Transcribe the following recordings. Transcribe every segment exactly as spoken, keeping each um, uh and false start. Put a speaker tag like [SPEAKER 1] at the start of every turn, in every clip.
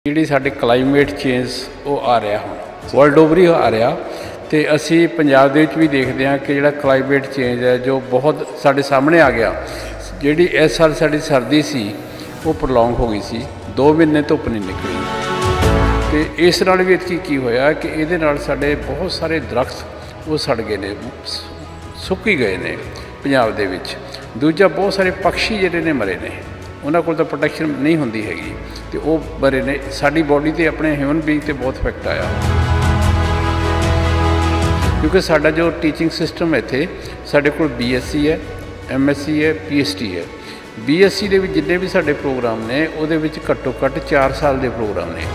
[SPEAKER 1] ਜਿਹੜੀ ਸਾਡੇ climate change ਉਹ ਆ ਰਿਹਾ ਹੁਣ ਵਰਲਡ ਓਵਰ ਹੀ ਆ ਰਿਹਾ ਤੇ ਅਸੀਂ ਪੰਜਾਬ ਦੇ ਵਿੱਚ ਵੀ ਦੇਖਦੇ ਹਾਂ ਕਿ ਜਿਹੜਾ ਕਲਾਈਮੇਟ ਚੇਂਜ ਹੈ ਜੋ ਬਹੁਤ ਸਾਡੇ ਸਾਹਮਣੇ ਆ ਗਿਆ। ਜਿਹੜੀ ਇਸ ਸਾਲ ਸਾਡੀ ਸਰਦੀ ਸੀ ਉਹ ਪ੍ਰੋਲੋਂਗ ਹੋ ਗਈ ਸੀ, ਦੋ ਮਹੀਨੇ ਧੁੱਪ ਨਹੀਂ ਨਿਕਲੀ ਤੇ ਇਸ ਨਾਲ ਵੀ ਇਤਕੀ ਕੀ ਹੋਇਆ ਕਿ ਇਹਦੇ ਨਾਲ ਸਾਡੇ ਬਹੁਤ ਸਾਰੇ ਦਰਖਤ ਉਹ ਸੜ ਗਏ ਨੇ, ਸੁੱਕੀ ਗਏ ਨੇ ਪੰਜਾਬ ਦੇ ਵਿੱਚ। ਦੂਜਾ ਬਹੁਤ ਸਾਰੇ ਪੰਛੀ ਜਿਹੜੇ ਨੇ ਮਰੇ ਨੇ, ਉਹਨਾਂ ਕੋਲ ਤਾਂ ਪ੍ਰੋਟੈਕਸ਼ਨ ਨਹੀਂ ਹੁੰਦੀ ਹੈਗੀ ਤੇ ਉਹ ਮਰੇ ਨੇ। ਸਾਡੀ ਬੋਡੀ ਤੇ ਆਪਣੇ ਹਿਊਮਨ ਬੀਇੰਗ ਤੇ ਬਹੁਤ ਇਫੈਕਟ ਆਇਆ ਕਿਉਂਕਿ ਸਾਡਾ ਜੋ ਟੀਚਿੰਗ ਸਿਸਟਮ ਇੱਥੇ ਸਾਡੇ ਕੋਲ ਬੀ ਐਸ ਸੀ ਹੈ, ਐਮ ਐਸ ਸੀ ਹੈ, ਪੀ ਐਚ ਡੀ ਹੈ। ਬੀ ਐਸ ਸੀ ਦੇ ਵਿੱਚ ਜਿੰਨੇ ਵੀ ਸਾਡੇ ਪ੍ਰੋਗਰਾਮ ਨੇ ਉਹਦੇ ਵਿੱਚ ਘੱਟੋ ਘੱਟ ਚਾਰ ਸਾਲ ਦੇ ਪ੍ਰੋਗਰਾਮ ਨੇ।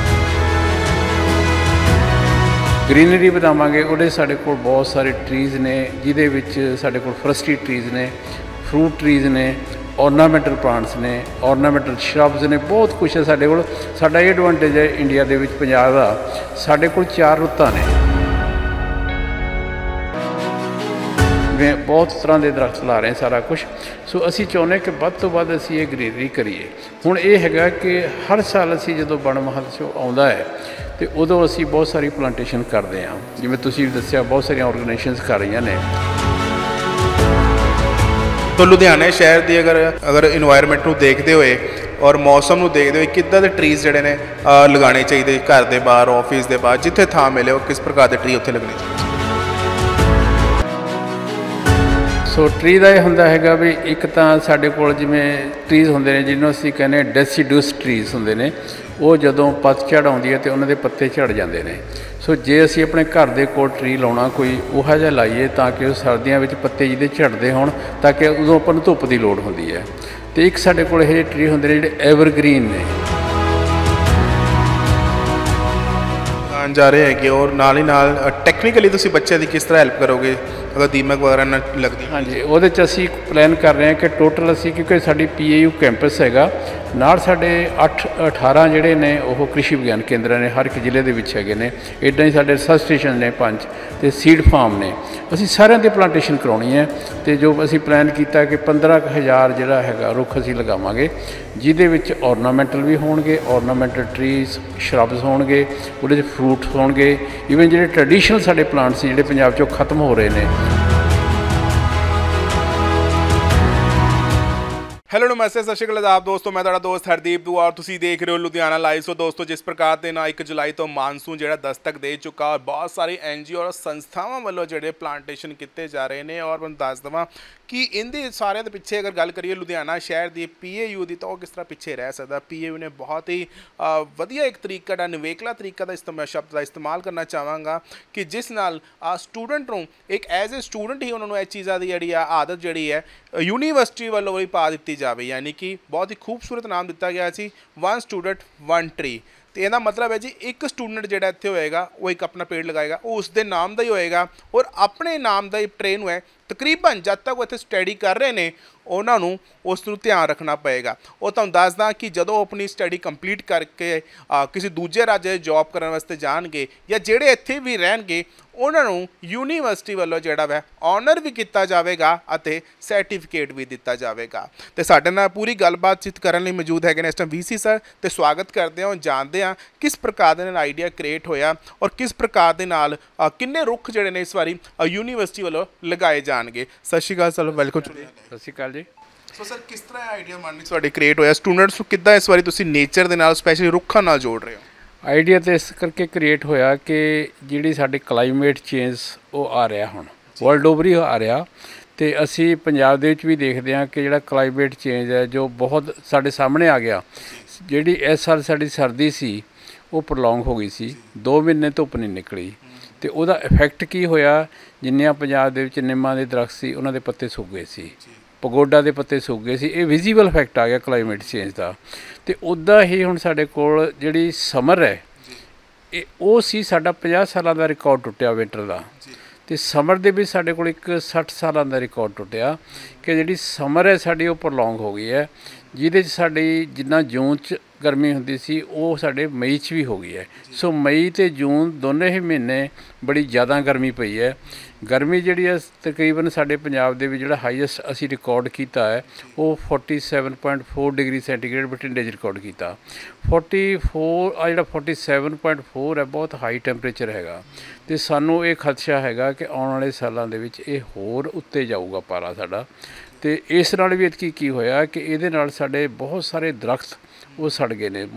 [SPEAKER 1] ਗ੍ਰੀਨਰੀ ਵਧਾਵਾਂਗੇ, ਉਹਦੇ ਸਾਡੇ ਕੋਲ ਬਹੁਤ ਸਾਰੇ ਟਰੀਜ਼ ਨੇ ਜਿਹਦੇ ਵਿੱਚ ਸਾਡੇ ਕੋਲ ਫੋਰੈਸਟਰੀ ਟਰੀਜ਼ ਨੇ, ਫਰੂਟ ਟਰੀਜ਼ ਨੇ, ਔਰਨਾਮੈਂਟਲ ਪਲਾਂਟਸ ਨੇ, ਔਰਨਾਮੈਂਟਲ ਸ਼ਰਬਸ ਨੇ, ਬਹੁਤ ਕੁਛ ਹੈ ਸਾਡੇ ਕੋਲ। ਸਾਡਾ ਇਹ ਐਡਵਾਂਟੇਜ ਹੈ ਇੰਡੀਆ ਦੇ ਵਿੱਚ, ਪੰਜਾਬ ਦਾ, ਸਾਡੇ ਕੋਲ ਚਾਰ ਰੁੱਤਾਂ ਨੇ, ਜਿਵੇਂ ਬਹੁਤ ਤਰ੍ਹਾਂ ਦੇ ਦਰਖਤ ਲਾ ਰਹੇ ਸਾਰਾ ਕੁਛ। ਸੋ ਅਸੀਂ ਚਾਹੁੰਦੇ ਕਿ ਵੱਧ ਤੋਂ ਵੱਧ ਅਸੀਂ ਇਹ ਗ੍ਰੀਨਰੀ ਕਰੀਏ। ਹੁਣ ਇਹ ਹੈਗਾ ਕਿ ਹਰ ਸਾਲ ਅਸੀਂ ਜਦੋਂ ਵਣ ਮਹੋਤਸਵ ਆਉਂਦਾ ਹੈ ਅਤੇ ਉਦੋਂ ਅਸੀਂ ਬਹੁਤ ਸਾਰੀ ਪਲਾਂਟੇਸ਼ਨ ਕਰਦੇ ਹਾਂ, ਜਿਵੇਂ ਤੁਸੀਂ ਦੱਸਿਆ ਬਹੁਤ ਸਾਰੀਆਂ ਔਰਗਨਾਈਜੇਸ਼ਨਸ ਕਰ ਰਹੀਆਂ ਨੇ।
[SPEAKER 2] तो लुधियाने शहर की अगर अगर इन्वायरमेंट देखते हुए और मौसम को देखते हुए किद्दां दे ट्रीज जिहड़े ने लगाने चाहिए घर के बाहर, ऑफिस के बाहर, जिथे थां मिले किस प्रकार के ट्री उत्थे लगने चाहिए?
[SPEAKER 1] सो ट्री का यह होंदा हैगा भी एक तो साडे कोल जिवें ट्रीज होंदे ने जिन्हों असीं कहने डेसीडुअस ट्रीज होंदे ने, वो जदों पतझड़ आउंदी है तो उन्हां दे पत्ते झड़ जाते हैं। सो जे असीं अपने घर के कोल ट्री लाउणा कोई उहा जिहा लाइए ताकि सर्दियों में पत्ते जिहदे झड़दे होण ताकि उदों आपां नूं धुप्प की लोड़ हुंदी है। तो एक साडे कोल इह ट्री हुंदे ने जिहड़े एवरग्रीन ने
[SPEAKER 2] जा रहे हैं और नाल ही नाल टैक्नीकली तुसीं बच्चे की किस तरह हैल्प करोगे अगर दीमक वगैरह ना लगती?
[SPEAKER 1] हाँ जी, वो असी प्लान कर रहे हैं कि टोटल असी क्योंकि साडी पी ए यू कैंपस हैगा नाल साडे अठ अठारह जिहड़े ने वो कृषि विज्ञान केंद्र ने हर एक जिले दे विच हैगे ने, इदां ही साडे रिसर्च स्टेशन ने पंज ते सीड फार्म ने। असी सारिਆਂ ਦੀ प्लांटेशन कराउणी है तो जो असी प्लान किया कि पंद्रह क हज़ार जिहड़ा हैगा रुख असी लगावांगे जिहदे विच ऑर्नामेंटल भी होणगे, ऑर्नामेंटल ट्रीज शरब्स होणगे, उहदे विच फ्रूट होणगे, ईवन जिहड़े ट्रैडिशनल साडे प्लांट्स जिहड़े पंजाब चों खत्म हो रहे ने।
[SPEAKER 2] हेलो नमस्ते, सत श्री अकाल आदाब दोस्तों, मैं तुहाडा दोस्त हरदीप दुआ और तुसीं देख रहे हो लुधियाना लाइव। सो दोस्तों जिस प्रकार के ना एक जुलाई तो मानसून जिहड़ा दस्तक दे चुका और बहुत सारी एन जी ओ और संस्थावां वल्लों जिहड़े प्लांटेशन किए जा रहे हैं और मैं दस देवां कि इनके सारे के पिछे अगर गल करिए लुधियाना शहर की पी ए यू की तो वह किस तरह पिछे रह सकता। पी ए यू ने बहुत ही वधिया एक तरीका का निवेकला तरीका का इस्तेमाल शब्द का इस्तेमाल करना चाहांगा कि जिस नाल स्टूडेंट नूं एक एज ए स्टूडेंट ही उन्होंने इस चीज़ों की जी आदत जी है यूनीवर्सिटी वालों भी पा दी जाए, यानी कि बहुत ही खूबसूरत नाम दिता गया सी वन स्टूडेंट वन ट्री। तो यह मतलब है जी एक स्टूडेंट जोड़ा इतने होएगा वो एक अपना पेड़ लगाएगा, वो उसके नाम का ही होएगा और अपने नाम का ही ट्रेन है तकरीबन जब तक वो इतने स्टडी कर रहे हैं उन्होंने उसनूं ध्यान रखना पएगा। और तुहानूं दसदा कि जदों अपनी स्टडी कंप्लीट करके किसी दूजे राज्य जॉब करने वास्ते जाणगे या जिहड़े इत्थे भी रहणगे उन्होंने यूनीवर्सिटी वालों जिहड़ा वै ऑनर भी किया जाएगा अते सर्टिफिकेट भी दिता जाएगा। तो साडे नाल पूरी गलबात करने लई मौजूद है इस टाइम वी सी सर, तो स्वागत करते हैं और जानते हैं किस प्रकार के आइडिया क्रिएट होया और किस प्रकार के नाल किन्ने रुख जिहड़े ने इस बारी यूनीवर्सिटी वालों लगाए जाणगे। सत श्री अकाल सर, वेलकम।
[SPEAKER 1] सत श्री अकाल जी।
[SPEAKER 2] सो सर किस तरह आइडिया मन में क्रिएट होया, स्टूडेंट्स को किद्दां इस बारी तुसीं नेचर दे नाल स्पैशली रुखां नाल जोड़ रहे हो?
[SPEAKER 1] आइडिया तो इस करके क्रिएट होया कि जिहड़ी साडी क्लाइमेट चेंज वो आ रहा हुण वर्ल्ड ओवर ही आ रहा तो असी पंजाब दे विच भी देखते हैं कि जिहड़ा क्लाइमेट चेंज है जो बहुत साडे सामने आ गया। जिहड़ी इस साल साडी सर्दी सी वो प्रलोंग हो गई सी, दो महीने धुप्प नहीं निकली तो उहदा इफैक्ट की होया जिन्नियां पंजाब दे विच निम्मां दे दरख्त सी उन्हां दे पत्ते सुक गए सी, पगोडा के पत्ते सुक गए सी। ये विजिबल इफैक्ट आ गया क्लाइमेट चेंज का। तो उदा ही हुण साडे कोल जिहड़ी समर है ये वो सी साडा पचास सालां दा रिकॉर्ड टुटिया विंटर का, तो समर दे भी साडे कोल एक सठ सालां दा रिकॉर्ड टुटिया कि जिहड़ी समर है साडी वो प्रलोंग हो गई है, जिहदे च साडी जिन्ना जून च ਗਰਮੀ ਹੁੰਦੀ ਸੀ ਉਹ ਸਾਡੇ ਮਈ 'ਚ ਵੀ ਹੋ ਗਈ ਹੈ। ਸੋ ਮਈ ਅਤੇ ਜੂਨ ਦੋਨੇ ਹੀ ਮਹੀਨੇ ਬੜੀ ਜ਼ਿਆਦਾ ਗਰਮੀ ਪਈ ਹੈ। ਗਰਮੀ ਜਿਹੜੀ ਹੈ ਤਕਰੀਬਨ ਸਾਡੇ ਪੰਜਾਬ ਦੇ ਵਿੱਚ ਜਿਹੜਾ ਹਾਈਐਸਟ ਅਸੀਂ ਰਿਕਾਰਡ ਕੀਤਾ ਹੈ ਉਹ forty seven point four degree centigrade ਬਠਿੰਡੇ 'ਚ ਰਿਕਾਰਡ ਕੀਤਾ। ਫੋਰਟੀ ਫੋਰ ਆ ਜਿਹੜਾ ਫੋਰਟੀ ਸੈਵਨ ਪੁਆਇੰਟ ਫੋਰ ਹੈ ਬਹੁਤ ਹਾਈ ਟੈਂਪਰੇਚਰ ਹੈਗਾ, ਅਤੇ ਸਾਨੂੰ ਇਹ ਖਦਸ਼ਾ ਹੈਗਾ ਕਿ ਆਉਣ ਵਾਲੇ ਸਾਲਾਂ ਦੇ ਵਿੱਚ ਇਹ ਹੋਰ ਉੱਤੇ ਜਾਊਗਾ ਪਾਰਾ ਸਾਡਾ। ਅਤੇ ਇਸ ਨਾਲ ਵੀ ਐਤਕੀ ਕੀ ਹੋਇਆ ਕਿ ਇਹਦੇ ਨਾਲ ਸਾਡੇ ਬਹੁਤ ਸਾਰੇ ਦਰੱਖਤ ਉਹ ਸੜ ਗਏ ਨੇ,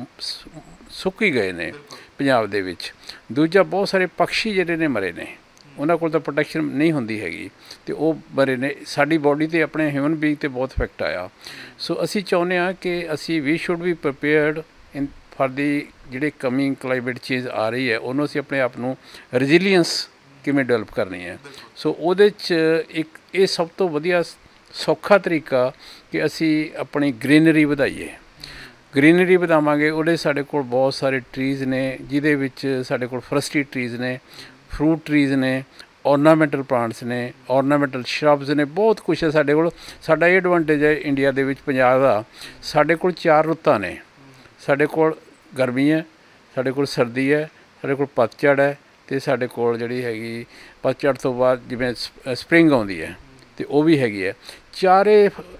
[SPEAKER 1] ਸੁੱਕ ਹੀ ਗਏ ਨੇ ਪੰਜਾਬ ਦੇ ਵਿੱਚ। ਦੂਜਾ ਬਹੁਤ ਸਾਰੇ ਪੰਛੀ ਜਿਹੜੇ ਨੇ ਮਰੇ ਨੇ, ਉਹਨਾਂ ਕੋਲ ਤਾਂ ਪ੍ਰੋਟੈਕਸ਼ਨ ਨਹੀਂ ਹੁੰਦੀ ਹੈਗੀ ਅਤੇ ਉਹ ਮਰੇ ਨੇ। ਸਾਡੀ ਬੋਡੀ 'ਤੇ ਆਪਣੇ ਹਿਊਮਨ ਬੀਂਗ 'ਤੇ ਬਹੁਤ ਇਫੈਕਟ ਆਇਆ। ਸੋ ਅਸੀਂ ਚਾਹੁੰਦੇ ਹਾਂ ਕਿ ਅਸੀਂ ਵੀ should be prepared in for the ਜਿਹੜੇ ਕਮਿੰਗ ਕਲਾਈਮੇਟ ਚੇਂਜ ਆ ਰਹੀ ਹੈ, ਉਹਨੂੰ ਅਸੀਂ ਆਪਣੇ ਆਪ ਨੂੰ ਰੈਜ਼ੀਲੀਅੰਸ ਕਿਵੇਂ ਡਿਵੈਲਪ ਕਰਨੀ ਹੈ। ਸੋ ਉਹਦੇ 'ਚ ਇੱਕ ਇਹ ਸਭ ਤੋਂ ਵਧੀਆ ਸੌਖਾ ਤਰੀਕਾ ਕਿ ਅਸੀਂ ਆਪਣੀ ਗਰੀਨਰੀ ਵਧਾਈਏ। ਗਰੀਨਰੀ ਵਧਾਵਾਂਗੇ ਉਹਦੇ ਸਾਡੇ ਕੋਲ ਬਹੁਤ ਸਾਰੇ ਟਰੀਜ਼ ਨੇ, ਜਿਹਦੇ ਵਿੱਚ ਸਾਡੇ ਕੋਲ ਫਰਸਟੀ ਟਰੀਜ਼ ਨੇ, ਫਰੂਟ ਟਰੀਜ਼ ਨੇ, ਔਰਨਾਮੈਂਟਲ ਪਲਾਂਟਸ ਨੇ, ਔਰਨਾਮੈਂਟਲ ਸ਼ਰਬਸ ਨੇ, ਬਹੁਤ ਕੁਛ ਹੈ ਸਾਡੇ ਕੋਲ। ਸਾਡਾ ਇਹ ਐਡਵਾਂਟੇਜ ਹੈ ਇੰਡੀਆ ਦੇ ਵਿੱਚ, ਪੰਜਾਬ ਦਾ, ਸਾਡੇ ਕੋਲ ਚਾਰ ਰੁੱਤਾਂ ਨੇ। ਸਾਡੇ ਕੋਲ ਗਰਮੀ ਹੈ, ਸਾਡੇ ਕੋਲ ਸਰਦੀ ਹੈ, ਸਾਡੇ ਕੋਲ ਪਤਝੜ ਹੈ, ਅਤੇ ਸਾਡੇ ਕੋਲ ਜਿਹੜੀ ਹੈਗੀ ਪਤਝੜ ਤੋਂ ਬਾਅਦ ਜਿਵੇਂ ਸਪਰਿੰਗ ਆਉਂਦੀ ਹੈ ਅਤੇ ਉਹ ਵੀ ਹੈਗੀ ਹੈ। ਚਾਰੇ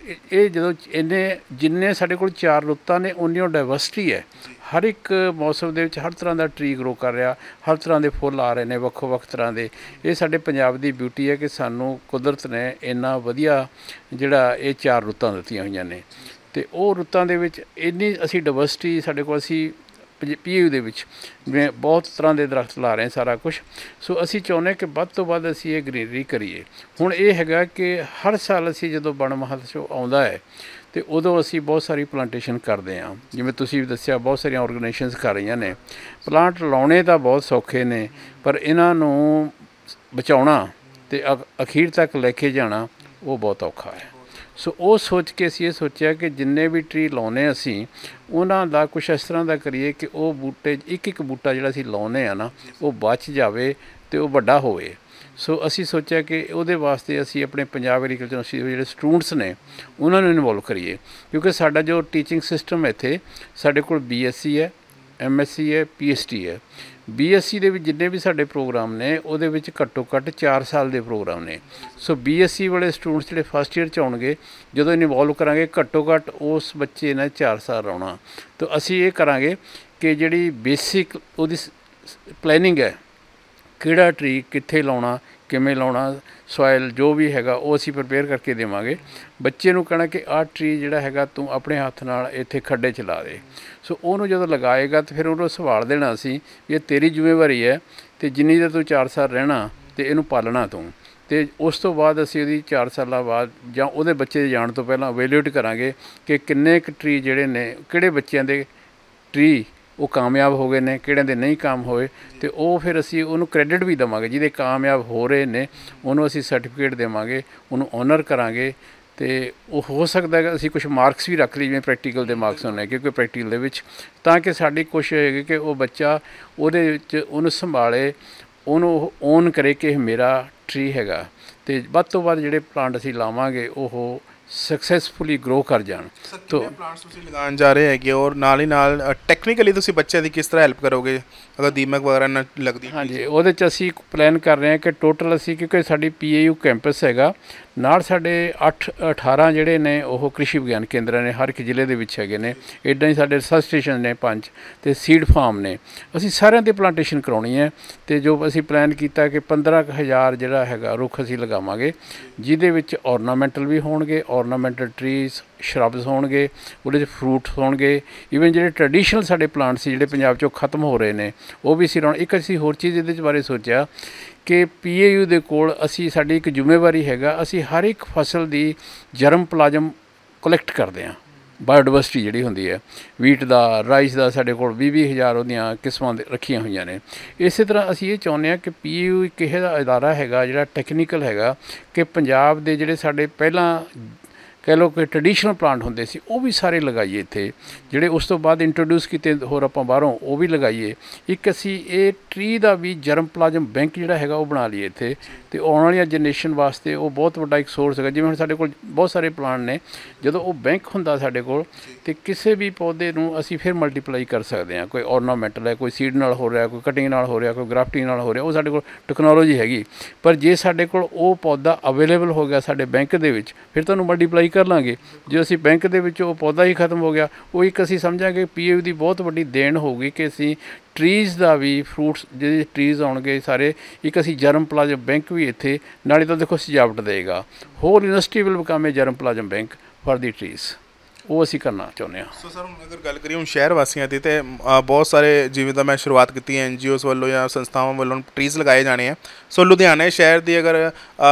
[SPEAKER 1] ਇਹ ਜਦੋਂ ਇੰਨੇ ਜਿੰਨੇ ਸਾਡੇ ਕੋਲ ਚਾਰ ਰੁੱਤਾਂ ਨੇ ਉਨੀ ਉਹ ਡਾਇਵਰਸਿਟੀ ਹੈ। ਹਰ ਇੱਕ ਮੌਸਮ ਦੇ ਵਿੱਚ ਹਰ ਤਰ੍ਹਾਂ ਦਾ ਟਰੀ ਗਰੋ ਕਰ ਰਿਹਾ, ਹਰ ਤਰ੍ਹਾਂ ਦੇ ਫੁੱਲ ਆ ਰਹੇ ਨੇ ਵੱਖੋ ਵੱਖ ਤਰ੍ਹਾਂ ਦੇ। ਇਹ ਸਾਡੇ ਪੰਜਾਬ ਦੀ ਬਿਊਟੀ ਹੈ ਕਿ ਸਾਨੂੰ ਕੁਦਰਤ ਨੇ ਇੰਨਾ ਵਧੀਆ ਜਿਹੜਾ ਇਹ ਚਾਰ ਰੁੱਤਾਂ ਦਿੱਤੀਆਂ ਹੋਈਆਂ ਨੇ, ਅਤੇ ਉਹ ਰੁੱਤਾਂ ਦੇ ਵਿੱਚ ਇੰਨੀ ਅਸੀਂ ਡਾਇਵਰਸਿਟੀ ਸਾਡੇ ਕੋਲ ਅਸੀਂ ਪੀ ਯੂ ਦੇ ਵਿੱਚ ਜਿਵੇਂ ਬਹੁਤ ਤਰ੍ਹਾਂ ਦੇ ਦਰੱਖਤ ਲਾ ਰਹੇ ਸਾਰਾ ਕੁਛ। ਸੋ ਅਸੀਂ ਚਾਹੁੰਦੇ ਕਿ ਵੱਧ ਤੋਂ ਵੱਧ ਅਸੀਂ ਇਹ ਗਰੀਨਰੀ ਕਰੀਏ। ਹੁਣ ਇਹ ਹੈਗਾ ਕਿ ਹਰ ਸਾਲ ਅਸੀਂ ਜਦੋਂ ਵਣ ਮਹਾਉਤਸਵ ਆਉਂਦਾ ਹੈ ਅਤੇ ਉਦੋਂ ਅਸੀਂ ਬਹੁਤ ਸਾਰੀ ਪਲਾਂਟੇਸ਼ਨ ਕਰਦੇ ਹਾਂ। ਜਿਵੇਂ ਤੁਸੀਂ ਵੀ ਦੱਸਿਆ ਬਹੁਤ ਸਾਰੀਆਂ ਔਰਗਨਾਈਜੇਸ਼ਨਸ ਕਰ ਰਹੀਆਂ ਨੇ। ਪਲਾਂਟ ਲਾਉਣੇ ਤਾਂ ਬਹੁਤ ਸੌਖੇ ਨੇ, ਪਰ ਇਹਨਾਂ ਨੂੰ ਬਚਾਉਣਾ ਅਤੇ ਅ ਅਖੀਰ ਤੱਕ ਲੈ ਕੇ ਜਾਣਾ ਉਹ ਬਹੁਤ ਔਖਾ ਹੈ। ਸੋ ਉਹ ਸੋਚ ਕੇ ਅਸੀਂ ਇਹ ਸੋਚਿਆ ਕਿ ਜਿੰਨੇ ਵੀ ਟਰੀ ਲਾਉਂਦੇ ਅਸੀਂ ਉਹਨਾਂ ਦਾ ਕੁਛ ਇਸ ਤਰ੍ਹਾਂ ਦਾ ਕਰੀਏ ਕਿ ਉਹ ਬੂਟੇ ਇੱਕ ਇੱਕ ਬੂਟਾ ਜਿਹੜਾ ਅਸੀਂ ਲਾਉਂਦੇ ਹਾਂ ਨਾ ਉਹ ਬਚ ਜਾਵੇ ਅਤੇ ਉਹ ਵੱਡਾ ਹੋਵੇ। ਸੋ ਅਸੀਂ ਸੋਚਿਆ ਕਿ ਉਹਦੇ ਵਾਸਤੇ ਅਸੀਂ ਆਪਣੇ ਪੰਜਾਬ ਐਗਰੀਕਲਚਰ ਯੂਨੀਵਰਸਿਟੀ ਦੇ ਜਿਹੜੇ ਸਟੂਡੈਂਟਸ ਨੇ ਉਹਨਾਂ ਨੂੰ ਇਨਵੋਲਵ ਕਰੀਏ, ਕਿਉਂਕਿ ਸਾਡਾ ਜੋ ਟੀਚਿੰਗ ਸਿਸਟਮ ਇੱਥੇ ਸਾਡੇ ਕੋਲ ਬੀ ਐਸ ਸੀ ਹੈ, ਐਮ ਐਸ ਸੀ ਹੈ, ਪੀ ਐਚ ਡੀ ਹੈ। ਬੀ ਐਸ ਸੀ ਦੇ ਵਿੱਚ ਜਿੰਨੇ ਵੀ ਸਾਡੇ ਪ੍ਰੋਗਰਾਮ ਨੇ ਉਹਦੇ ਵਿੱਚ ਘੱਟੋ ਘੱਟ ਚਾਰ ਸਾਲ ਦੇ ਪ੍ਰੋਗਰਾਮ ਨੇ। ਸੋ ਬੀ ਐਸ ਸੀ ਵਾਲੇ ਸਟੂਡੈਂਟਸ ਜਿਹੜੇ ਫਸਟ ਈਅਰ 'ਚ ਆਉਣਗੇ ਜਦੋਂ ਇਨਵੋਲਵ ਕਰਾਂਗੇ ਘੱਟੋ ਘੱਟ ਉਸ ਬੱਚੇ ਨੇ ਚਾਰ ਸਾਲ ਲਾਉਣਾ। ਤਾਂ ਅਸੀਂ ਇਹ ਕਰਾਂਗੇ ਕਿ ਜਿਹੜੀ ਬੇਸਿਕ ਉਹਦੀ ਪਲੈਨਿੰਗ ਹੈ, ਕਿਹੜਾ ਟਰੀ ਕਿੱਥੇ ਲਾਉਣਾ, ਕਿਵੇਂ ਲਾਉਣਾ, ਸੋਇਲ ਜੋ ਵੀ ਹੈਗਾ ਉਹ ਅਸੀਂ ਪ੍ਰੀਪੇਅਰ ਕਰਕੇ ਦੇਵਾਂਗੇ। ਬੱਚੇ ਨੂੰ ਕਹਿਣਾ ਕਿ ਆਹ ਟਰੀ ਜਿਹੜਾ ਹੈਗਾ ਤੂੰ ਆਪਣੇ ਹੱਥ ਨਾਲ ਇੱਥੇ ਖੱਡੇ 'ਚ ਲਾ ਦੇ। ਸੋ ਉਹਨੂੰ ਜਦੋਂ ਲਗਾਏਗਾ ਤਾਂ ਫਿਰ ਉਹਨੂੰ ਸੰਭਾਲ ਦੇਣਾ ਅਸੀਂ ਵੀ ਇਹ ਤੇਰੀ ਜ਼ਿੰਮੇਵਾਰੀ ਹੈ, ਅਤੇ ਜਿੰਨੀ ਦੇਰ ਤੂੰ ਚਾਰ ਸਾਲ ਰਹਿਣਾ ਅਤੇ ਇਹਨੂੰ ਪਾਲਣਾ ਤੂੰ। ਅਤੇ ਉਸ ਤੋਂ ਬਾਅਦ ਅਸੀਂ ਉਹਦੀ ਚਾਰ ਸਾਲਾਂ ਬਾਅਦ ਜਾਂ ਉਹਦੇ ਬੱਚੇ ਦੇ ਜਾਣ ਤੋਂ ਪਹਿਲਾਂ ਅਵੇਲੂਏਟ ਕਰਾਂਗੇ ਕਿ ਕਿੰਨੇ ਕੁ ਟਰੀ ਜਿਹੜੇ ਨੇ, ਕਿਹੜੇ ਬੱਚਿਆਂ ਦੇ ਟਰੀ ਉਹ ਕਾਮਯਾਬ ਹੋ ਗਏ ਨੇ, ਕਿਹੜਿਆਂ ਦੇ ਨਹੀਂ ਕਾਮ ਹੋਏ, ਅਤੇ ਉਹ ਫਿਰ ਅਸੀਂ ਉਹਨੂੰ ਕ੍ਰੈਡਿਟ ਵੀ ਦੇਵਾਂਗੇ। ਜਿਹਦੇ ਕਾਮਯਾਬ ਹੋ ਰਹੇ ਨੇ ਉਹਨੂੰ ਅਸੀਂ ਸਰਟੀਫਿਕੇਟ ਦੇਵਾਂਗੇ, ਉਹਨੂੰ ਓਨਰ ਕਰਾਂਗੇ। ਅਤੇ ਉਹ ਹੋ ਸਕਦਾ ਕਿ ਅਸੀਂ ਕੁਛ ਮਾਰਕਸ ਵੀ ਰੱਖ ਲਈ ਜਿਵੇਂ ਪ੍ਰੈਕਟੀਕਲ ਦੇ ਮਾਰਕਸ ਹੁੰਦੇ ਕਿਉਂਕਿ ਪ੍ਰੈਕਟੀਕਲ ਦੇ ਵਿੱਚ, ਤਾਂ ਕਿ ਸਾਡੀ ਕੋਸ਼ਿਸ਼ ਹੋਏਗੀ ਕਿ ਉਹ ਬੱਚਾ ਉਹਦੇ ਵਿੱਚ ਉਹਨੂੰ ਸੰਭਾਲੇ, ਉਹਨੂੰ ਉਹ ਓਨ ਕਰੇ ਕਿ ਇਹ ਮੇਰਾ ਟਰੀ ਹੈਗਾ, ਅਤੇ ਵੱਧ ਤੋਂ ਵੱਧ ਜਿਹੜੇ ਪਲਾਂਟ ਅਸੀਂ ਲਾਵਾਂਗੇ ਉਹ ਸਕਸੈਸਫੁਲੀ ਗਰੋ ਕਰ ਜਾਣ।
[SPEAKER 2] ਤੋ ਪਲਾਂਟਸ ਤੁਸੀਂ ਲਗਾਉਣ ਜਾ ਰਹੇ ਹੈਗੇ ਔਰ ਨਾਲ ਹੀ ਨਾਲ ਟੈਕਨੀਕਲੀ ਤੁਸੀਂ ਬੱਚਿਆਂ ਦੀ ਕਿਸ ਤਰ੍ਹਾਂ ਹੈਲਪ ਕਰੋਗੇ ਅਗਰ ਦੀਮਕ ਵਗੈਰਾ ਨਾ ਲੱਗਦੀ?
[SPEAKER 1] ਹਾਂਜੀ, ਉਹਦੇ 'ਚ ਅਸੀਂ ਪਲਾਨ ਕਰ ਰਹੇ ਹਾਂ ਕਿ ਟੋਟਲ ਅਸੀਂ, ਕਿਉਂਕਿ ਸਾਡੀ ਪੀ ਏ ਯੂ ਕੈਂਪਸ ਹੈਗਾ, ਨਾਲ ਸਾਡੇ ਅੱਠ ਅਠਾਰਾਂ ਜਿਹੜੇ ਨੇ ਉਹ ਕ੍ਰਿਸ਼ੀ ਵਿਗਿਆਨ ਕੇਂਦਰ ਨੇ, ਹਰ ਇੱਕ ਜ਼ਿਲ੍ਹੇ ਦੇ ਵਿੱਚ ਹੈਗੇ ਨੇ। ਇੱਦਾਂ ਹੀ ਸਾਡੇ ਰਿਸਰਚ ਸਟੇਸ਼ਨ ਨੇ ਪੰਜ, ਅਤੇ ਸੀਡ ਫਾਰਮ ਨੇ। ਅਸੀਂ ਸਾਰਿਆਂ ਦੀ ਪਲਾਂਟੇਸ਼ਨ ਕਰਾਉਣੀ ਹੈ, ਅਤੇ ਜੋ ਅਸੀਂ ਪਲਾਨ ਕੀਤਾ ਕਿ ਪੰਦਰਾਂ ਕੁ ਹਜ਼ਾਰ ਜਿਹੜਾ ਹੈਗਾ ਰੁੱਖ ਅਸੀਂ ਲਗਾਵਾਂਗੇ, ਜਿਹਦੇ ਵਿੱਚ ਔਰਨਾਮੈਂਟਲ ਵੀ ਹੋਣਗੇ, ਔਰਨਾਮੈਂਟਲ ਟਰੀਜ਼, ਸ਼ਰਬਸ ਹੋਣਗੇ, ਉਹਦੇ 'ਚ ਫਰੂਟਸ ਹੋਣਗੇ, ਈਵਨ ਜਿਹੜੇ ਟਰੈਡੀਸ਼ਨਲ ਸਾਡੇ ਪਲਾਂਟ ਸੀ ਜਿਹੜੇ ਪੰਜਾਬ 'ਚੋਂ ਖਤਮ ਹੋ ਰਹੇ ਨੇ ਉਹ ਵੀ ਅਸੀਂ ਲਾਉਣ। ਇੱਕ ਅਸੀਂ ਹੋਰ ਚੀਜ਼ ਇਹਦੇ ਬਾਰੇ ਸੋਚਿਆ ਕਿ ਪੀ ਏ ਯੂ ਦੇ ਕੋਲ ਅਸੀਂ, ਸਾਡੀ ਇੱਕ ਜ਼ਿੰਮੇਵਾਰੀ ਹੈਗਾ, ਅਸੀਂ ਹਰ ਇੱਕ ਫਸਲ ਦੀ ਜਰਮ ਪਲਾਜ਼ਮ ਕਲੈਕਟ ਕਰਦੇ ਹਾਂ। ਬਾਇਓਡਾਇਵਰਸਿਟੀ ਜਿਹੜੀ ਹੁੰਦੀ ਹੈ, ਵੀਟ ਦਾ, ਰਾਈਸ ਦਾ, ਸਾਡੇ ਕੋਲ ਵੀਹ ਵੀਹ ਹਜ਼ਾਰ ਉਹਦੀਆਂ ਕਿਸਮਾਂ ਦੇ ਰੱਖੀਆਂ ਹੋਈਆਂ ਨੇ। ਇਸੇ ਤਰ੍ਹਾਂ ਅਸੀਂ ਇਹ ਚਾਹੁੰਦੇ ਹਾਂ ਕਿ ਪੀ ਏ ਯੂ ਇੱਕ ਇਹੋ ਜਿਹਾ ਅਦਾਰਾ ਹੈਗਾ ਜਿਹੜਾ ਟੈਕਨੀਕਲ ਹੈਗਾ ਕਿ ਪੰਜਾਬ ਦੇ ਜਿਹੜੇ ਸਾਡੇ ਪਹਿਲਾਂ कह लो कि ट्रैडिशनल प्लांट होंदे सी वो भी सारे लगाइए इत्थे ਜਿਹੜੇ ਉਸ ਤੋਂ ਬਾਅਦ ਇੰਟਰੋਡਿਊਸ ਕੀਤੇ ਹੋਰ ਆਪਾਂ ਬਾਹਰੋਂ ਉਹ ਵੀ ਲਗਾਈਏ। ਇੱਕ ਅਸੀਂ ਇਹ ਟਰੀ ਦਾ ਵੀ ਜਰਮ ਪਲਾਜ਼ਮ ਬੈਂਕ ਜਿਹੜਾ ਹੈਗਾ ਉਹ ਬਣਾ ਲਈਏ ਇੱਥੇ, ਅਤੇ ਆਉਣ ਵਾਲੀਆਂ ਜਨਰੇਸ਼ਨ ਵਾਸਤੇ ਉਹ ਬਹੁਤ ਵੱਡਾ ਇੱਕ ਸੋਰਸ ਹੈਗਾ। ਜਿਵੇਂ ਹੁਣ ਸਾਡੇ ਕੋਲ ਬਹੁਤ ਸਾਰੇ ਪਲਾਂਟ ਨੇ, ਜਦੋਂ ਉਹ ਬੈਂਕ ਹੁੰਦਾ ਸਾਡੇ ਕੋਲ ਅਤੇ ਕਿਸੇ ਵੀ ਪੌਦੇ ਨੂੰ ਅਸੀਂ ਫਿਰ ਮਲਟੀਪਲਾਈ ਕਰ ਸਕਦੇ ਹਾਂ। ਕੋਈ ਔਰਨਾਮੈਂਟਲ ਹੈ, ਕੋਈ ਸੀਡ ਨਾਲ ਹੋ ਰਿਹਾ, ਕੋਈ ਕਟਿੰਗ ਨਾਲ ਹੋ ਰਿਹਾ, ਕੋਈ ਗ੍ਰਾਫਟਿੰਗ ਨਾਲ ਹੋ ਰਿਹਾ, ਉਹ ਸਾਡੇ ਕੋਲ ਟੈਕਨੋਲੋਜੀ ਹੈਗੀ। ਪਰ ਜੇ ਸਾਡੇ ਕੋਲ ਉਹ ਪੌਦਾ ਅਵੇਲੇਬਲ ਹੋ ਗਿਆ ਸਾਡੇ ਬੈਂਕ ਦੇ ਵਿੱਚ, ਫਿਰ ਤੁਹਾਨੂੰ ਮਲਟੀਪਲਾਈ ਕਰ ਲਾਂਗੇ। ਜੇ ਅਸੀਂ ਬੈਂਕ ਦੇ ਵਿੱਚ ਉਹ ਪੌਦਾ ਹੀ ਖਤਮ ਹੋ ਗਿਆ, ਉਹ ਇੱਕ ਅਸੀਂ ਸਮਝਾਂਗੇ ਪੀ ਏ ਦੀ ਬਹੁਤ ਵੱਡੀ ਦੇਣ ਹੋਊਗੀ ਕਿ ਅਸੀਂ ਟਰੀਜ਼ ਦਾ ਵੀ ਫਰੂਟਸ ਜਿਹੜੇ ਟਰੀਜ਼ ਆਉਣਗੇ ਸਾਰੇ, ਇੱਕ ਅਸੀਂ ਜਰਮ ਪਲਾਜ਼ਮ ਬੈਂਕ ਵੀ ਇੱਥੇ ਨਾਲੇ ਤਾਂ ਦੇਖੋ ਸਜਾਵਟ ਦੇਗਾ। ਹੋਰ university will become a germplasm bank for the trees, ਉਹ ਅਸੀਂ ਕਰਨਾ ਚਾਹੁੰਦੇ ਹਾਂ।
[SPEAKER 2] ਸੋ ਸਰ ਹੁਣ ਅਗਰ ਗੱਲ ਕਰੀਏ ਹੁਣ ਸ਼ਹਿਰ ਵਾਸੀਆਂ ਦੀ, ਤਾਂ ਬਹੁਤ ਸਾਰੇ ਜਿਵੇਂ ਤਾਂ ਮੈਂ ਸ਼ੁਰੂਆਤ ਕੀਤੀ ਐਨ ਜੀ ਓਸ ਵੱਲੋਂ ਜਾਂ ਸੰਸਥਾਵਾਂ ਵੱਲੋਂ ਟਰੀਜ਼ ਲਗਾਏ ਜਾਣੇ ਆ। ਸੋ ਲੁਧਿਆਣਾ ਸ਼ਹਿਰ ਦੀ ਅਗਰ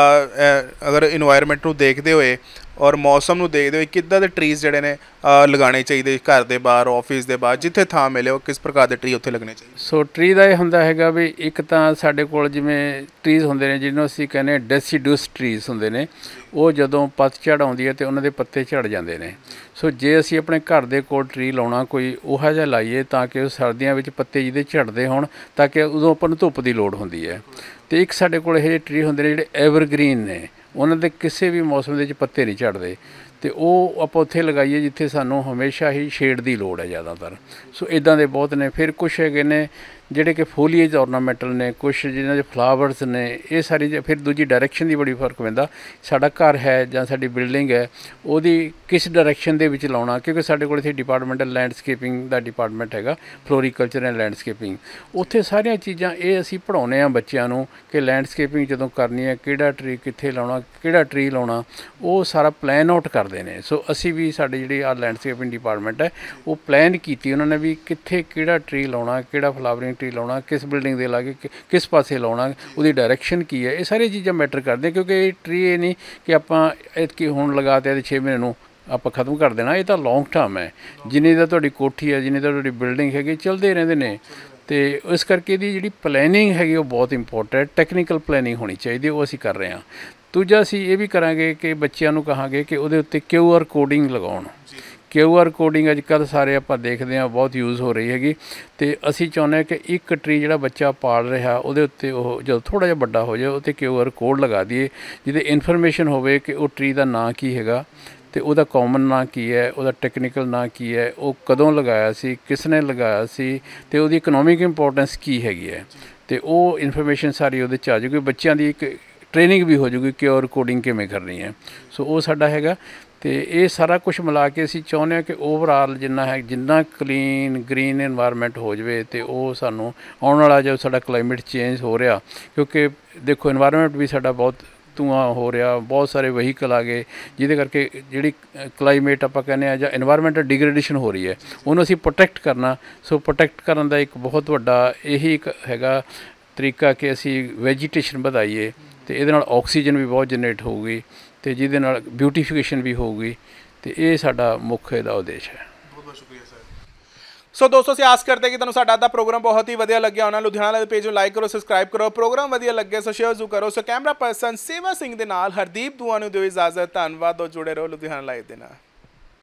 [SPEAKER 2] ਅਗਰ ਇਨਵਾਇਰਮੈਂਟ ਨੂੰ ਦੇਖਦੇ ਹੋਏ ਔਰ ਮੌਸਮ ਨੂੰ ਦੇਖਦੇ ਹੋਏ ਕਿੱਦਾਂ ਦੇ ਟਰੀਜ਼ ਜਿਹੜੇ ਨੇ ਲਗਾਉਣੇ ਚਾਹੀਦੇ, ਘਰ ਦੇ ਬਾਹਰ, ਆਫਿਸ ਦੇ ਬਾਹਰ, ਜਿੱਥੇ ਥਾਂ ਮਿਲੇ ਉਹ ਕਿਸ ਪ੍ਰਕਾਰ ਦੇ ਟਰੀ ਉੱਥੇ ਲੱਗਣੇ ਚਾਹੀਦੇ?
[SPEAKER 1] ਸੋ ਟਰੀ ਦਾ ਇਹ ਹੁੰਦਾ ਹੈਗਾ ਵੀ ਇੱਕ ਤਾਂ ਸਾਡੇ ਕੋਲ ਜਿਵੇਂ ਟਰੀਜ਼ ਹੁੰਦੇ ਨੇ ਜਿਹਨੂੰ ਅਸੀਂ ਕਹਿੰਦੇ ਡੈਸੀਡੂਸ ਟਰੀਜ਼ ਹੁੰਦੇ ਨੇ, ਉਹ ਜਦੋਂ ਪੱਤਝੜ ਆਉਂਦੀ ਹੈ ਅਤੇ ਉਹਨਾਂ ਦੇ ਪੱਤੇ ਝੜ ਜਾਂਦੇ ਨੇ। ਸੋ ਜੇ ਅਸੀਂ ਆਪਣੇ ਘਰ ਦੇ ਕੋਲ ਟਰੀ ਲਾਉਣਾ ਕੋਈ ਉਹੋ ਜਿਹਾ ਲਾਈਏ ਤਾਂ ਕਿ ਉਹ ਸਰਦੀਆਂ ਵਿੱਚ ਪੱਤੇ ਜਿਹਦੇ ਝੜਦੇ ਹੋਣ, ਤਾਂ ਕਿ ਉਦੋਂ ਆਪਾਂ ਨੂੰ ਧੁੱਪ ਦੀ ਲੋੜ ਹੁੰਦੀ ਹੈ। ਅਤੇ ਇੱਕ ਸਾਡੇ ਕੋਲ ਇਹ ਜਿਹੇ ਟਰੀ ਹੁੰਦੇ ਨੇ ਜਿਹੜੇ ਐਵਰਗ੍ਰੀਨ ਨੇ, ਉਹਨਾਂ ਦੇ ਕਿਸੇ ਵੀ ਮੌਸਮ ਦੇ ਵਿੱਚ ਪੱਤੇ ਨਹੀਂ ਝੜਦੇ, ਅਤੇ ਉਹ ਆਪਾਂ ਉੱਥੇ ਲਗਾਈਏ ਜਿੱਥੇ ਸਾਨੂੰ ਹਮੇਸ਼ਾ ਹੀ ਸ਼ੇਡ ਦੀ ਲੋੜ ਹੈ ਜ਼ਿਆਦਾਤਰ। ਸੋ ਇੱਦਾਂ ਦੇ ਬਹੁਤ ਨੇ। ਫਿਰ ਕੁਛ ਹੈਗੇ ਨੇ ਜਿਹੜੇ ਕਿ ਫੋਲੀਏਜ ਔਰਨਾਮੈਂਟਲ ਨੇ, ਕੁਛ ਜਿਹਨਾਂ ਦੇ ਫਲਾਵਰਸ ਨੇ, ਇਹ ਸਾਰੀ। ਫਿਰ ਦੂਜੀ ਡਾਇਰੈਕਸ਼ਨ ਦੀ ਬੜੀ ਫਰਕ ਪੈਂਦਾ, ਸਾਡਾ ਘਰ ਹੈ ਜਾਂ ਸਾਡੀ ਬਿਲਡਿੰਗ ਹੈ ਉਹਦੀ ਕਿਸ ਡਾਇਰੈਕਸ਼ਨ ਦੇ ਵਿੱਚ ਲਾਉਣਾ, ਕਿਉਂਕਿ ਸਾਡੇ ਕੋਲ ਇੱਥੇ ਡਿਪਾਰਟਮੈਂਟ ਲੈਂਡਸਕੇਪਿੰਗ ਦਾ ਡਿਪਾਰਟਮੈਂਟ ਹੈਗਾ, ਫਲੋਰੀਕਲਚਰ ਐਂਡ ਲੈਂਡਸਕੇਪਿੰਗ। ਉੱਥੇ ਸਾਰੀਆਂ ਚੀਜ਼ਾਂ ਇਹ ਅਸੀਂ ਪੜ੍ਹਾਉਂਦੇ ਹਾਂ ਬੱਚਿਆਂ ਨੂੰ ਕਿ ਲੈਂਡਸਕੇਪਿੰਗ ਜਦੋਂ ਕਰਨੀ ਹੈ ਕਿਹੜਾ ਟਰੀ ਕਿੱਥੇ ਲਾਉਣਾ, ਕਿਹੜਾ ਟਰੀ ਲਾਉਣਾ, ਉਹ ਸਾਰਾ ਪਲਾਨ ਆਊਟ ਕਰਦੇ ਨੇ। ਸੋ ਅਸੀਂ ਵੀ ਸਾਡੇ ਜਿਹੜੀ ਆ ਲੈਂਡਸਕੇਪਿੰਗ ਡਿਪਾਰਟਮੈਂਟ ਹੈ ਉਹ ਪਲਾਨ ਕੀਤੀ ਉਹਨਾਂ ਨੇ ਵੀ ਕਿੱਥੇ ਕਿਹੜਾ ਟਰੀ ਲਾਉਣਾ, ਕਿਹੜਾ ਫਲਾਵਰਿੰਗ ਟਰੀ ਲਾਉਣਾ, ਕਿਸ ਬਿਲਡਿੰਗ ਦੇ ਲਾਗੇ ਕਿਸ ਪਾਸੇ ਲਾਉਣਾ, ਉਹਦੀ ਡਾਇਰੈਕਸ਼ਨ ਕੀ ਹੈ, ਇਹ ਸਾਰੀਆਂ ਚੀਜ਼ਾਂ ਮੈਟਰ ਕਰਦੀਆਂ। ਕਿਉਂਕਿ ਇਹ ਟਰੀ ਇਹ ਨਹੀਂ ਕਿ ਆਪਾਂ ਇਤਕੀ ਹੁਣ ਲਗਾ ਤੇ ਛੇ ਮਹੀਨੇ ਨੂੰ ਆਪਾਂ ਖ਼ਤਮ ਕਰ ਦੇਣਾ, ਇਹ ਤਾਂ ਲੌਂਗ ਟਰਮ ਹੈ। ਜਿੰਨੀ ਦਾ ਤੁਹਾਡੀ ਕੋਠੀ ਹੈ, ਜਿੰਨੀ ਦਾ ਤੁਹਾਡੀ ਬਿਲਡਿੰਗ ਹੈਗੀ, ਚੱਲਦੇ ਰਹਿੰਦੇ ਨੇ। ਅਤੇ ਇਸ ਕਰਕੇ ਇਹਦੀ ਜਿਹੜੀ ਪਲੈਨਿੰਗ ਹੈਗੀ ਉਹ ਬਹੁਤ ਇੰਪੋਰਟੈਂਟ, ਟੈਕਨੀਕਲ ਪਲੈਨਿੰਗ ਹੋਣੀ ਚਾਹੀਦੀ, ਉਹ ਅਸੀਂ ਕਰ ਰਹੇ ਹਾਂ। ਦੂਜਾ ਅਸੀਂ ਇਹ ਵੀ ਕਰਾਂਗੇ ਕਿ ਬੱਚਿਆਂ ਨੂੰ ਕਹਾਂਗੇ ਕਿ ਉਹਦੇ ਉੱਤੇ ਕਿਊ ਆਰ ਕੋਡਿੰਗ ਲਗਾਉਣ। ਕਿਊ ਆਰ ਕੋਡਿੰਗ ਅੱਜ ਕੱਲ੍ਹ ਸਾਰੇ ਆਪਾਂ ਦੇਖਦੇ ਹਾਂ ਬਹੁਤ ਯੂਜ਼ ਹੋ ਰਹੀ ਹੈਗੀ, ਅਤੇ ਅਸੀਂ ਚਾਹੁੰਦੇ ਹਾਂ ਕਿ ਇੱਕ ਟਰੀ ਜਿਹੜਾ ਬੱਚਾ ਪਾਲ ਰਿਹਾ ਉਹਦੇ ਉੱਤੇ ਉਹ ਜਦੋਂ ਥੋੜ੍ਹਾ ਜਿਹਾ ਵੱਡਾ ਹੋ ਜਾਏ ਉਹ 'ਤੇ ਕਿਊ ਆਰ ਕੋਡ ਲਗਾ ਦਈਏ, ਜਿਹਦੇ ਇਨਫੋਰਮੇਸ਼ਨ ਹੋਵੇ ਕਿ ਉਹ ਟਰੀ ਦਾ ਨਾਂ ਕੀ ਹੈਗਾ, ਅਤੇ ਉਹਦਾ ਕਾਮਨ ਨਾਂ ਕੀ ਹੈ, ਉਹਦਾ ਟੈਕਨੀਕਲ ਨਾਂ ਕੀ ਹੈ, ਉਹ ਕਦੋਂ ਲਗਾਇਆ ਸੀ, ਕਿਸ ਨੇ ਲਗਾਇਆ ਸੀ, ਅਤੇ ਉਹਦੀ ਇਕਨੋਮਿਕ ਇੰਪੋਰਟੈਂਸ ਕੀ ਹੈਗੀ ਹੈ, ਅਤੇ ਉਹ ਇਨਫੋਰਮੇਸ਼ਨ ਸਾਰੀ ਉਹਦੇ 'ਚ ਆ ਜਾਊਗੀ। ਬੱਚਿਆਂ ਦੀ ਇੱਕ ਟ੍ਰੇਨਿੰਗ ਵੀ ਹੋ ਜਾਊਗੀ ਕਿ ਔਰ ਕੋਡਿੰਗ ਕਿਵੇਂ ਕਰਨੀ ਹੈ। ਸੋ ਉਹ ਸਾਡਾ ਹੈਗਾ, ਅਤੇ ਇਹ ਸਾਰਾ ਕੁਛ ਮਿਲਾ ਕੇ ਅਸੀਂ ਚਾਹੁੰਦੇ ਹਾਂ ਕਿ ਓਵਰਆਲ ਜਿੰਨਾ ਹੈ ਜਿੰਨਾ ਕਲੀਨ ਗ੍ਰੀਨ ਇਨਵਾਇਰਮੈਂਟ ਹੋ ਜਾਵੇ, ਅਤੇ ਉਹ ਸਾਨੂੰ ਆਉਣ ਵਾਲਾ ਜੋ ਸਾਡਾ ਕਲਾਈਮੇਟ ਚੇਂਜ ਹੋ ਰਿਹਾ, ਕਿਉਂਕਿ ਦੇਖੋ ਇਨਵਾਇਰਮੈਂਟ ਵੀ ਸਾਡਾ ਬਹੁਤ ਧੂੰਆਂ ਹੋ ਰਿਹਾ, ਬਹੁਤ ਸਾਰੇ ਵਹੀਕਲ ਆ ਗਏ, ਜਿਹਦੇ ਕਰਕੇ ਜਿਹੜੀ ਕਲਾਈਮੇਟ ਆਪਾਂ ਕਹਿੰਦੇ ਹਾਂ ਜਾਂ ਇਨਵਾਇਰਮੈਂਟਲ ਡਿਗਰੇਡੇਸ਼ਨ ਹੋ ਰਹੀ ਹੈ, ਉਹਨੂੰ ਅਸੀਂ ਪ੍ਰੋਟੈਕਟ ਕਰਨਾ। ਸੋ ਪ੍ਰੋਟੈਕਟ ਕਰਨ ਦਾ ਇੱਕ ਬਹੁਤ ਵੱਡਾ ਇਹੀ ਇੱਕ ਹੈਗਾ ਤਰੀਕਾ ਕਿ ਅਸੀਂ ਵੈਜੀਟੇਸ਼ਨ ਵਧਾਈਏ, ਅਤੇ ਇਹਦੇ ਨਾਲ ਆਕਸੀਜਨ ਵੀ ਬਹੁਤ ਜਨਰੇਟ ਹੋਊਗੀ, ਅਤੇ ਜਿਹਦੇ ਨਾਲ ਬਿਊਟੀਫਿਕੇਸ਼ਨ ਵੀ ਹੋਊਗੀ, ਅਤੇ ਇਹ ਸਾਡਾ ਮੁੱਖ ਇਹਦਾ ਉਦੇਸ਼ ਹੈ।
[SPEAKER 2] ਬਹੁਤ ਬਹੁਤ ਸ਼ੁਕਰੀਆ ਸਰ। ਸੋ ਦੋਸਤੋ ਅਸੀਂ ਆਸ ਕਰਦੇ ਕਿ ਤੁਹਾਨੂੰ ਸਾਡਾ ਅੱਜ ਦਾ ਪ੍ਰੋਗਰਾਮ ਬਹੁਤ ਹੀ ਵਧੀਆ ਲੱਗਿਆ ਹੋਣਾ। ਲੁਧਿਆਣਾ ਦੇ ਪੇਜ ਨੂੰ ਲਾਈਕ ਕਰੋ, ਸਬਸਕ੍ਰਾਈਬ ਕਰੋ, ਪ੍ਰੋਗਰਾਮ ਵਧੀਆ ਲੱਗੇ ਸੋ ਸ਼ੇਅਰ ਜ਼ਰੂਰ ਕਰੋ। ਸੋ ਕੈਮਰਾ ਪਰਸਨ ਸੇਵਾ ਸਿੰਘ ਦੇ ਨਾਲ ਹਰਦੀਪ ਦੂਆ ਨੂੰ ਦਿਓ ਇਜਾਜ਼ਤ। ਧੰਨਵਾਦ, ਜੁੜੇ ਰਹੋ ਲੁਧਿਆਣਾ ਲਾਈਵ ਦੇ ਨਾਲ।